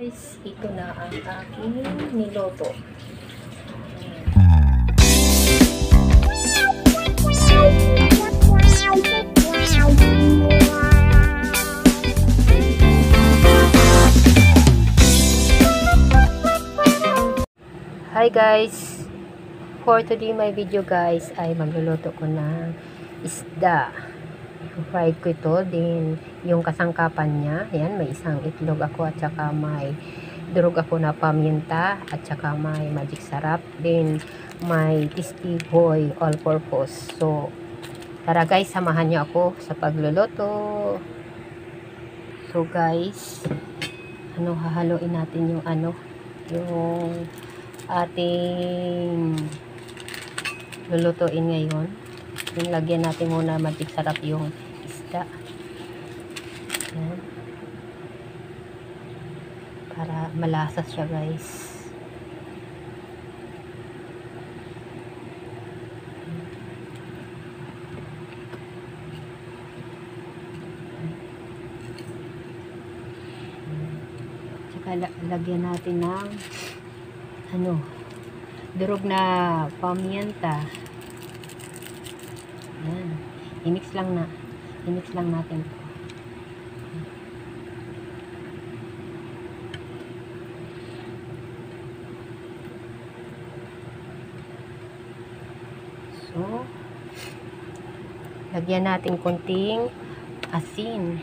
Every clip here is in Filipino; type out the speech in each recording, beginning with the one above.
guys, ito na ang aking niloto. Hi guys, for today my video guys ay magluluto ko ng isda. Fried ko ito, din yung kasangkapan niya, yan, may isang itlog ako at saka may durog ako na paminta at saka may magic sarap, din may tasty boy all purpose. So tara guys, samahan niyo ako sa pagluluto. So guys, hahaluin natin yung yung ating lulutuin ngayon. Yung lagyan natin muna magic sarap yung isda. Yan. Para malasa siya guys. Tsaka lagyan natin ng durog na paminta. Yan. I-mix lang natin ito. So, lagyan natin konting asin.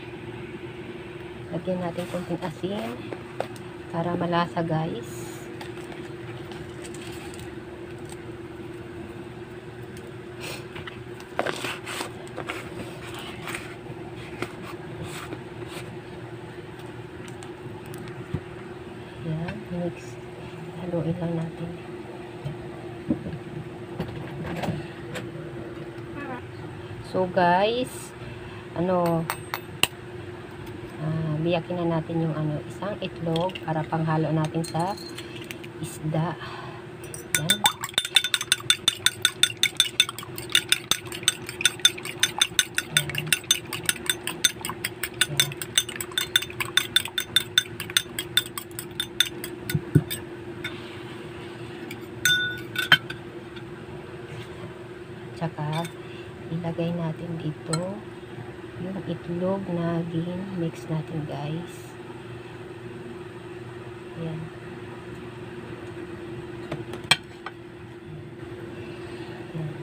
Para malasa guys. Yan, mix. Haluin lang natin. So guys, biyakin na natin yung isang itlog para panghalo natin sa isda. Yan. Tsaka ilagay natin dito yung itlog na mix natin guys. Ayan. Ayan.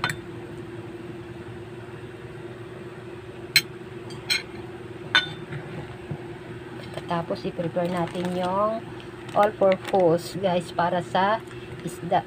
Tapos i-prepare natin yung all-purpose guys para sa isda.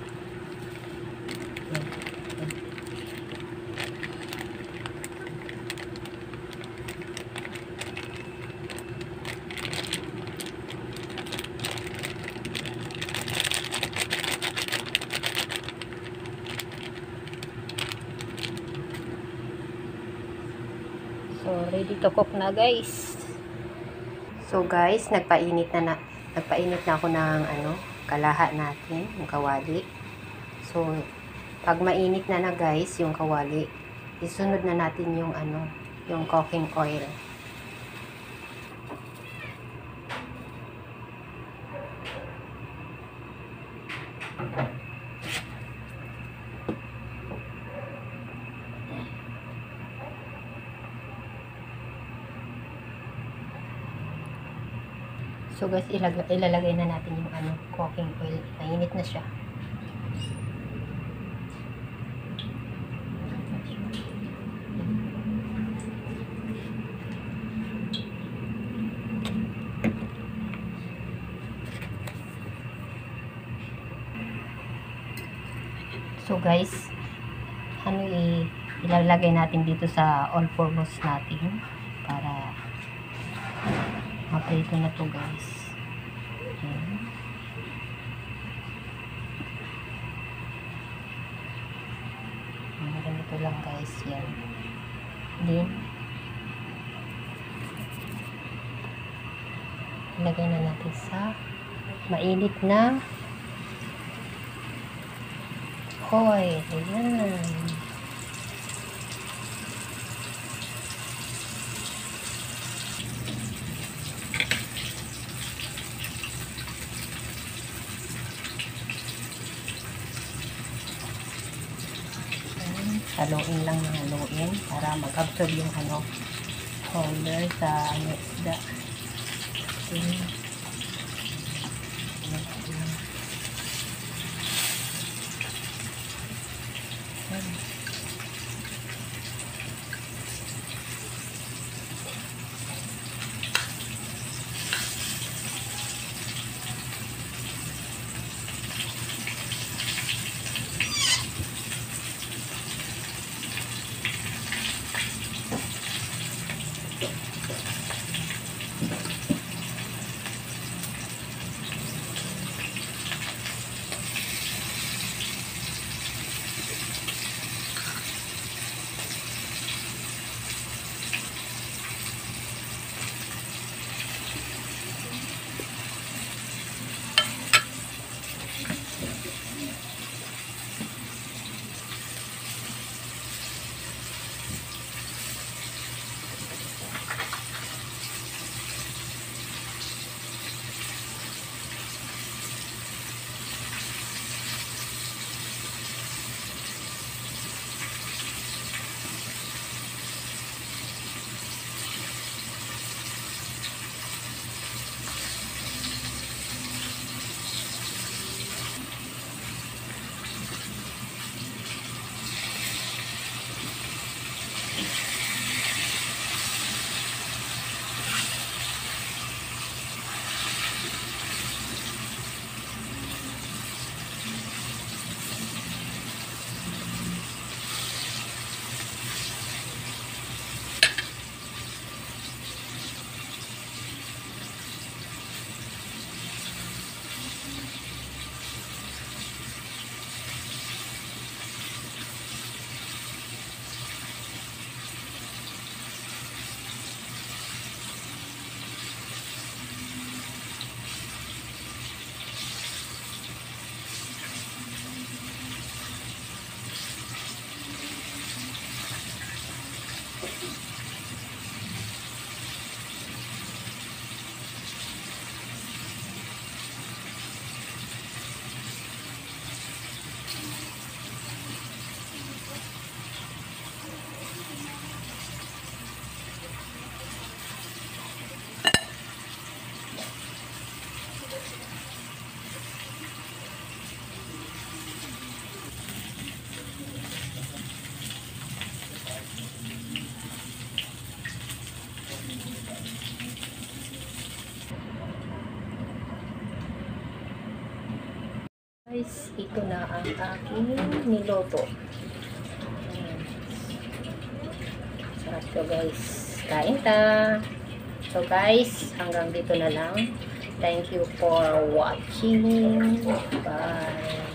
So, ready to cook na guys. So guys, nagpainit na ako ng kalaha natin, yung kawali. So, pag mainit na guys, yung kawali, isunod na natin yung yung cooking oil. So guys, ilalagay na natin yung cooking oil. Mainit na siya. So guys, ilalagay natin dito sa all-purpose natin para maprito na to guys. Okay. Ganito lang guys yan. Then ilagay na natin sa mainit na oil. Ayan. Haluin lang ng haluin para mag-absorb yung powder sa isda. Okay. Guys, ito na ang aking niloto. Sarap to guys. Kain ta. So guys, hanggang dito na lang. Thank you for watching. Bye.